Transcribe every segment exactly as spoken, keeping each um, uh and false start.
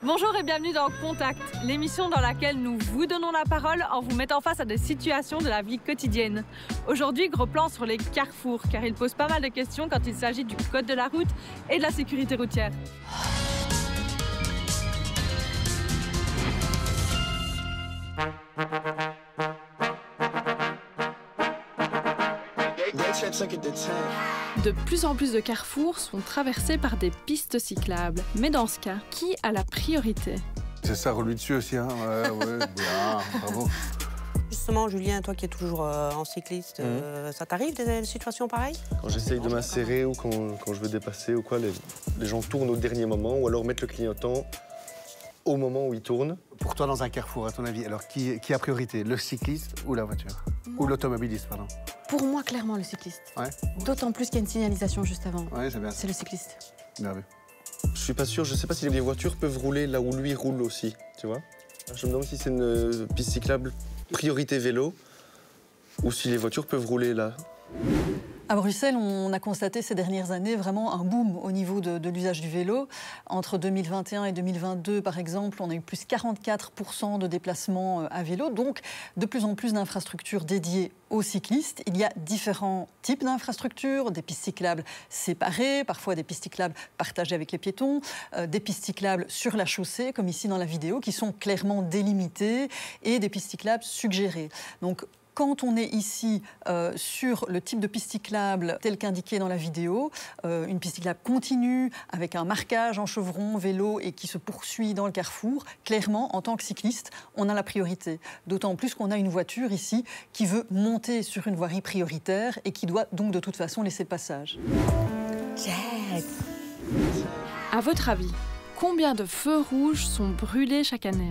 Bonjour et bienvenue dans Contact, l'émission dans laquelle nous vous donnons la parole en vous mettant face à des situations de la vie quotidienne. Aujourd'hui, gros plan sur les carrefours, car ils posent pas mal de questions quand il s'agit du code de la route et de la sécurité routière. De plus en plus de carrefours sont traversés par des pistes cyclables. Mais dans ce cas, qui a la priorité? C'est ça, roule dessus aussi, hein. Ouais, ouais, bien, bravo. Justement, Julien, toi qui es toujours euh, en cycliste, euh, mmh. ça t'arrive des situations pareilles? Quand j'essaye de m'insérer ou quand, quand je veux dépasser ou quoi, les, les gens tournent au dernier moment ou alors mettent le clignotant au moment où ils tournent. Pour toi, dans un carrefour, à ton avis, alors qui, qui a priorité, le cycliste ou la voiture? Ou l'automobiliste, pardon? Pour moi, clairement, le cycliste. Ouais. D'autant plus qu'il y a une signalisation juste avant. Ouais, c'est bien. C'est le cycliste. Bien vu. Je suis pas sûr, je sais pas si les voitures peuvent rouler là où lui roule aussi, tu vois. Je me demande si c'est une piste cyclable priorité vélo ou si les voitures peuvent rouler là. À Bruxelles, on a constaté ces dernières années vraiment un boom au niveau de, de l'usage du vélo. Entre deux mille vingt et un et deux mille vingt-deux, par exemple, on a eu plus quarante-quatre pour cent de déplacements à vélo. Donc, de plus en plus d'infrastructures dédiées aux cyclistes. Il y a différents types d'infrastructures, des pistes cyclables séparées, parfois des pistes cyclables partagées avec les piétons, euh, des pistes cyclables sur la chaussée, comme ici dans la vidéo, qui sont clairement délimitées, et des pistes cyclables suggérées. Donc, quand on est ici euh, sur le type de piste cyclable tel qu'indiqué dans la vidéo, euh, une piste cyclable continue avec un marquage en chevron, vélo et qui se poursuit dans le carrefour, clairement, en tant que cycliste, on a la priorité. D'autant plus qu'on a une voiture ici qui veut monter sur une voirie prioritaire et qui doit donc de toute façon laisser le passage. Yes. À votre avis, combien de feux rouges sont brûlés chaque année?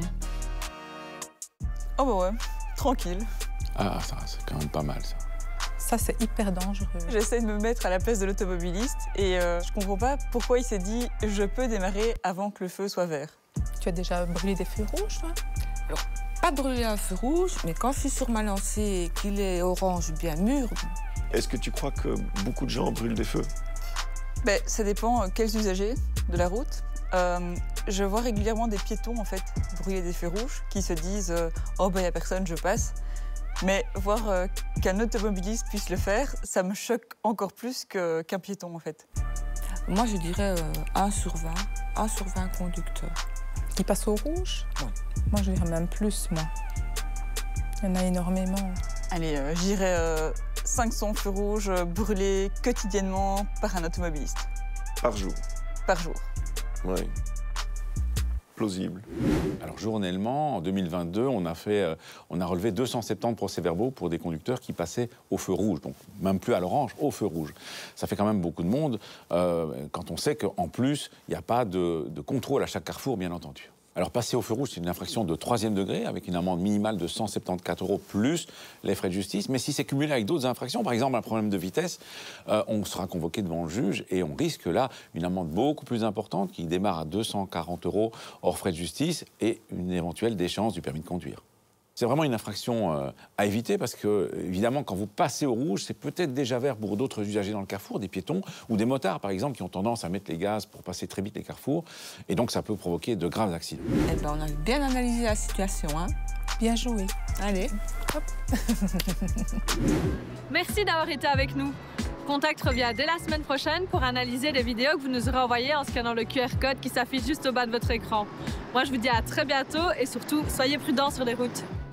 Oh bah ouais, tranquille. Ah, ça, c'est quand même pas mal, ça. Ça, c'est hyper dangereux. J'essaie de me mettre à la place de l'automobiliste et euh, je comprends pas pourquoi il s'est dit « je peux démarrer avant que le feu soit vert ». Tu as déjà brûlé des feux rouges, toi? Alors, pas brûler un feu rouge, mais quand je suis sur ma lancée et qu'il est orange bien mûr... Est-ce que tu crois que beaucoup de gens brûlent des feux? Ben, ça dépend quels usagers de la route. Euh, je vois régulièrement des piétons, en fait, brûler des feux rouges qui se disent euh, « oh, ben, il n'y a personne, je passe ». Mais voir euh, qu'un automobiliste puisse le faire, ça me choque encore plus que, qu'un piéton, en fait. Moi, je dirais euh, un sur vingt, un sur vingt conducteurs. Qui passent au rouge? Oui. Moi, je dirais même plus, moi. Il y en a énormément. Allez, euh, je dirais euh, cinq cents feux rouges brûlés quotidiennement par un automobiliste. Par jour? Par jour. Oui. Plausible. Alors journellement, en deux mille vingt-deux, on a, fait, euh, on a relevé deux cent soixante-dix procès-verbaux pour des conducteurs qui passaient au feu rouge, donc même plus à l'orange, au feu rouge. Ça fait quand même beaucoup de monde, euh, quand on sait qu'en plus, il n'y a pas de, de contrôle à chaque carrefour, bien entendu. Alors passer au feu rouge, c'est une infraction de troisième degré, avec une amende minimale de cent soixante-quatorze euros plus les frais de justice. Mais si c'est cumulé avec d'autres infractions, par exemple un problème de vitesse, euh, on sera convoqué devant le juge et on risque là une amende beaucoup plus importante qui démarre à deux cent quarante euros hors frais de justice et une éventuelle déchéance du permis de conduire. C'est vraiment une infraction euh, à éviter parce que, évidemment, quand vous passez au rouge, c'est peut-être déjà vert pour d'autres usagers dans le carrefour, des piétons ou des motards, par exemple, qui ont tendance à mettre les gaz pour passer très vite les carrefours. Et donc, ça peut provoquer de graves accidents. Eh ben, on a bien analysé la situation, hein. Bien joué. Allez, hop. Merci d'avoir été avec nous. Contact revient dès la semaine prochaine pour analyser les vidéos que vous nous aurez envoyées en scannant le Q R code qui s'affiche juste au bas de votre écran. Moi, je vous dis à très bientôt et surtout, soyez prudents sur les routes.